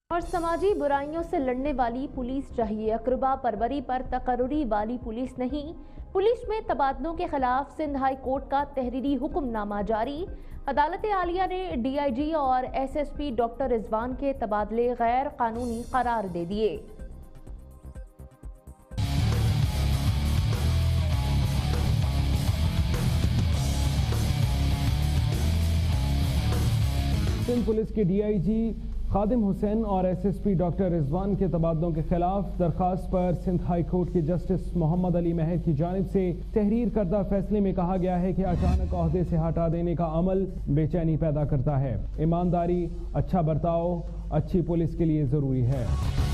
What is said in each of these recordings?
اور سماجی برائیوں سے لڑنے والی پولیس چاہیے، اقربا پروری پر تقرری والی پولیس نہیں۔ پولیس میں تبادلوں کے خلاف سندھ ہائی کورٹ کا تحریری حکم نامہ جاری۔ عدالت عالیہ نے ڈی آئی جی اور S S P doctor Rizwan کے تبادلے غیر قانونی قرار دے دیے۔ سندھ پولیس کے D I G Khadim Hussain اور S S P doctor Rizwan کے تبادلوں کے خلاف درخواست پر سندھ ہائی کورٹ کے جسٹس محمد علی مہر کی جانب سے تحریر کردہ فیصلے میں کہا گیا ہے کہ اچانک عہدے سے ہٹا دینے کا عمل بے چینی پیدا کرتا ہے۔ ایمانداری، اچھا برتاؤ اچھی پولیس کے لیے ضروری ہے۔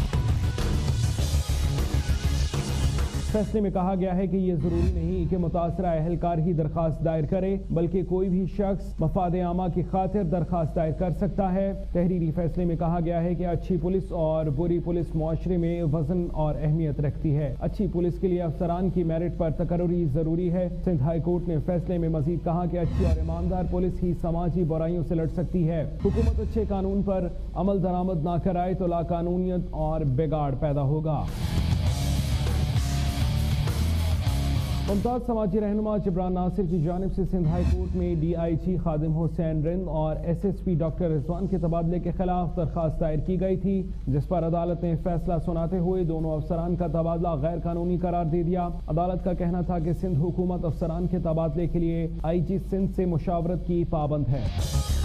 فیصلے میں کہا گیا ہے کہ یہ ضروری نہیں کہ متاثرہ اہلکار ہی درخواست دائر کرے، بلکہ کوئی بھی شخص مفاد عامہ کی خاطر درخواست دائر کر سکتا ہے۔ تحریری فیصلے میں کہا گیا ہے کہ اچھی پولیس اور بری پولیس معاشرے میں وزن اور اہمیت رکھتی ہے۔ اچھی پولیس کے لیے افسران کی میرٹ پر تقرری ضروری ہے۔ سندھ ہائی کورٹ نے فیصلے میں مزید کہا کہ اچھی اور ایماندار پولیس ہی سماجی برائیوں سے لڑ سکتی ہے۔ حکومت اچھے قانون پر عمل درآمد نہ کرائے تو لاقانونیت اور بگاڑ پیدا ہوگا۔ ممتاز سماجی رہنما جبران ناصر کی جانب سے سندھ ہائی کورٹ میں D I G Khadim Hussain Rind اور S S P doctor Rizwan کے تبادلے کے خلاف درخواست دائر کی گئی تھی، جس پر عدالت نے فیصلہ سناتے ہوئے دونوں افسران کا تبادلہ غیر قانونی قرار دے دیا۔ عدالت کا کہنا تھا کہ سندھ حکومت افسران کے تبادلے کے لیے آئی جی سندھ سے مشاورت کی پابند ہے۔